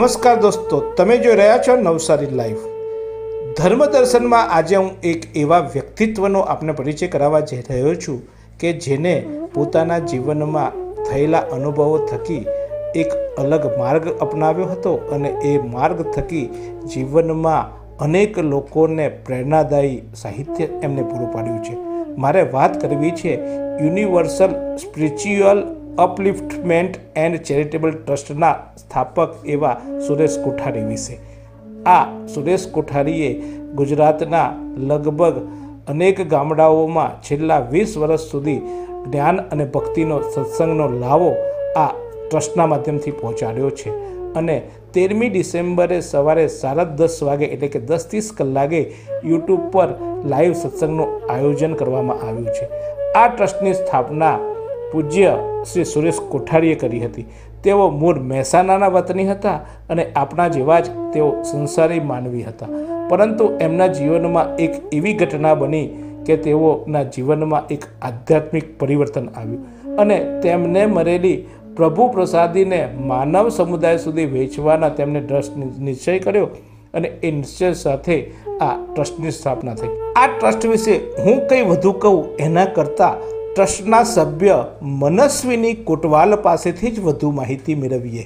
નમસ્કાર દોસ્તો, તમે જોઈ રહ્યા છો નવસારી લાઈવ. ધર્મ દર્શનમાં આજે હું એક એવા વ્યક્તિત્વનો આપને પરિચય કરાવવા જઈ રહ્યો છું કે જેને પોતાના જીવનમાં થયેલા અનુભવો થકી એક અલગ માર્ગ અપનાવ્યો હતો અને એ માર્ગ થકી જીવનમાં અનેક લોકોને પ્રેરણાદાયી સાહિત્ય એમને પૂરું પાડ્યું છે. મારે વાત કરવી છે universal spiritual upliftment and charitable ટ્રસ્ટના સ્થાપક એવા સુરેશ કોઠારી વિશે. આ સુરેશ કોઠારીએ ગુજરાતના લગભગ અનેક ગામડાઓમાં છેલ્લા 20 વર્ષ સુધી જ્ઞાન અને ભક્તિનો સત્સંગનો લાવો આ ટ્રસ્ટના માધ્યમથી પહોંચાડ્યો છે અને 13મી ડિસેમ્બરે સવારે 10:30 વાગે એટલે કે 10:30 કલાકે યુટ્યુબ પર લાઈવ સત્સંગનું આયોજન કરવામાં આવ્યું છે. આ ટ્રસ્ટની સ્થાપના પૂજ્ય શ્રી સુરેશ કોઠારીએ કરી હતી. તેઓ મૂળ મહેસાણાના વતની હતા અને આપણા જેવા જ તેઓ સંસારી માનવી હતા, પરંતુ એમના જીવનમાં એક એવી ઘટના બની કે તેઓના જીવનમાં એક આધ્યાત્મિક પરિવર્તન આવ્યું અને તેમને મળેલી પ્રભુ પ્રસાદીને માનવ સમુદાય સુધી વેચવાના તેમણે ટ્રસ્ટ નિશ્ચય કર્યો અને એ નિશ્ચય સાથે આ ટ્રસ્ટની સ્થાપના થઈ. આ ટ્રસ્ટ વિશે હું કંઈ વધુ કહું એના કરતાં ટ્રસ્ટના સભ્ય મનસ્વીની કોટવાલ પાસેથી જ વધુ માહિતી મેળવીએ.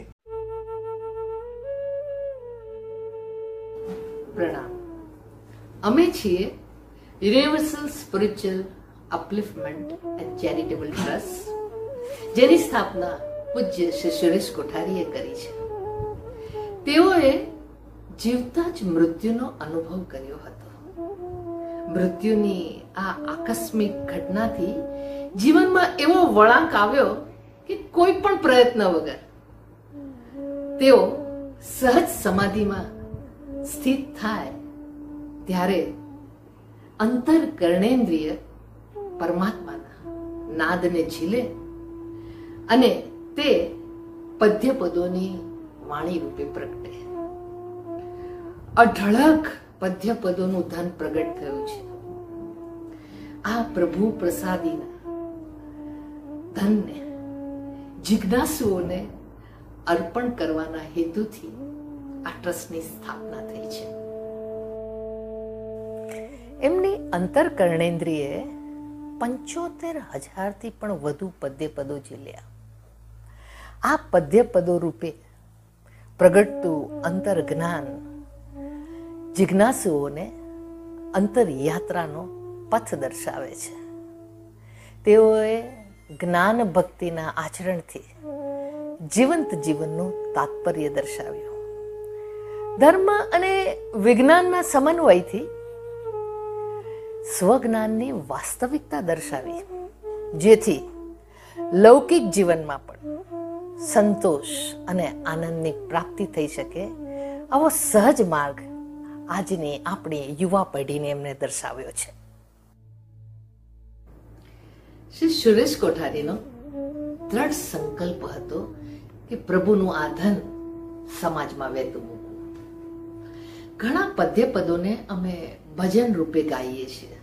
પ્રણામ. અમે છીએ universal spiritual upliftment and charitable trust, જેની સ્થાપના પૂજ્ય શ્રી સુરેશ કોઠારીએ કરી છે. તેઓએ જીવતા જ મૃત્યુનો અનુભવ કર્યો હતો. મૃત્યુની આ આકસ્મિક ઘટનાથી જીવનમાં એવો વળાંક આવ્યો કે કોઈ પણ પ્રયત્ન વગર તેઓ સહજ સમાધિમાં સ્થિત થાય ત્યારે અંતર કર્ણેન્દ્રિય પરમાત્માના નાદને ઝીલે અને તે પદ્યપદોની વાણી રૂપે પ્રગટે. અઢળક પદ્યપદોનું ધન પ્રગટ થયું છે. આ પ્રભુ પ્રસાદીના ધનને જિજ્ઞાસુઓને અર્પણ કરવાના હેતુથી આ ટ્રસ્ટની સ્થાપના થઈ છે. એમની અંતરકર્ણેન્દ્રિયે 75,000થી પણ વધુ પદ્યપદો ઝીલ્યા. આ પદ્યપદો રૂપે પ્રગટતું અંતર જ્ઞાન જિજ્ઞાસુઓને અંતરયાત્રાનો પથ દર્શાવે છે. તેઓએ જ્ઞાન ભક્તિના આચરણથી જીવંત જીવનનું તાત્પર્ય દર્શાવ્યું. ધર્મ અને વિજ્ઞાનના સમન્વયથી સ્વજ્ઞાનની વાસ્તવિકતા દર્શાવી, જેથી લૌકિક જીવનમાં પણ સંતોષ અને આનંદની પ્રાપ્તિ થઈ શકે આવો સહજ માર્ગ આજની આપણી યુવા પેઢીને એમને દર્શાવ્યો છે. શ્રી સુરેશ કોઠારીનો દ્રઢ સંકલ્પ હતો કે પ્રભુનું આ ધન સમાજમાં વહેતું મૂકવું. ઘણા પદ્યપદોને અમે ભજન રૂપે ગાઈએ છીએ.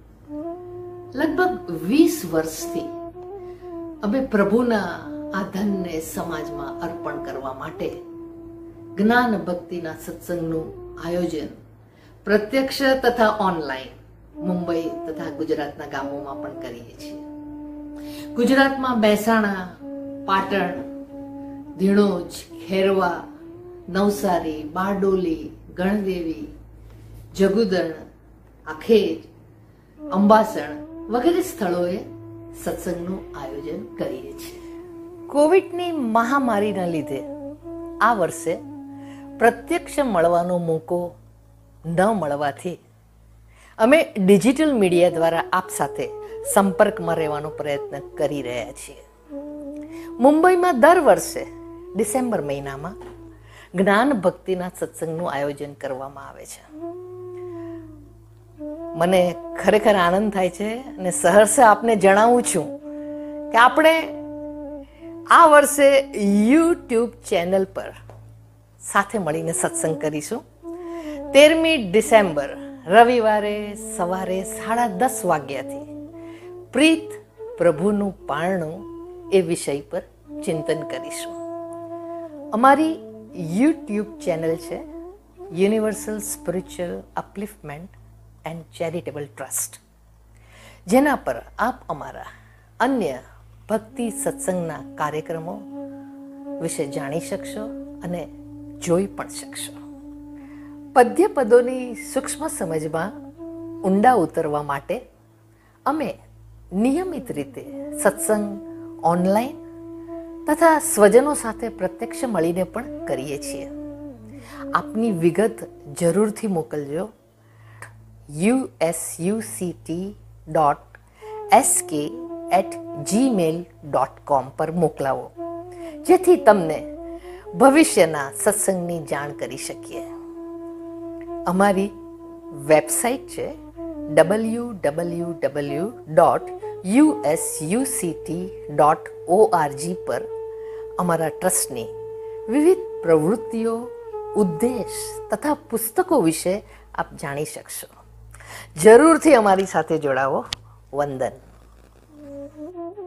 લગભગ 20 વર્ષથી અમે પ્રભુના આ ધનને સમાજમાં અર્પણ કરવા માટે જ્ઞાન ભક્તિના સત્સંગનું આયોજન પ્રત્યક્ષ તથા ઓનલાઈન મુંબઈ તથા ગુજરાતના ગામોમાં પણ કરીએ છીએ. ગુજરાતમાં મહેસાણા, પાટણ, ધીણોજ, ખેરવા, નવસારી, બારડોલી, ગણદેવી, જગુદણ, આખેજ, અંબાસણ વગેરે સ્થળોએ સત્સંગનું આયોજન કરીએ છીએ. કોવિડની મહામારીના લીધે આ વર્ષે પ્રત્યક્ષ મળવાનો મોકો ન મળવાથી અમે ડિજિટલ મીડિયા દ્વારા આપ સાથે સંપર્કમાં રહેવાનો પ્રયત્ન કરી રહ્યા છીએ. મુંબઈમાં દર વર્ષે ડિસેમ્બર મહિનામાં જ્ઞાન ભક્તિના સત્સંગનું આયોજન કરવામાં આવે છે. મને ખરેખર આનંદ થાય છે અને સહર્ષ આપને જણાવું છું કે આપણે આ વર્ષે યુટ્યુબ ચેનલ પર સાથે મળીને સત્સંગ કરીશું. 13મી ડિસેમ્બર રવિવારે સવારે 10:30 વાગ્યાથી પ્રીત પ્રભુનું પારણું એ વિષય પર ચિંતન કરીશું. અમારી યુટ્યુબ ચેનલ છે universal spiritual upliftment and charitable trust, જેના પર આપ અમારા અન્ય ભક્તિ સત્સંગના કાર્યક્રમો વિશે જાણી શકશો અને જોઈ પણ શકશો. પદ્ય પદોની સૂક્ષ્મ સમજમાં ઊંડા ઉતરવા માટે અમે નિયમિત રીતે સત્સંગ ઓનલાઈન તથા સ્વજનો સાથે પ્રત્યક્ષ મળીને પણ કરીએ છીએ. આપની વિગત જરૂરથી મોકલજો. usuct.sk@gmail.com પર મોકલાવો, જેથી તમને ભવિષ્યના સત્સંગની જાણ કરી શકીએ. અમારી વેબસાઇટ છે www.usuct.org પર અમારા ટ્રસ્ટની વિવિધ પ્રવૃત્તિઓ, ઉદ્દેશ તથા પુસ્તકો વિશે આપ જાણી શકશો. જરૂરથી અમારી સાથે જોડાવો. વંદન.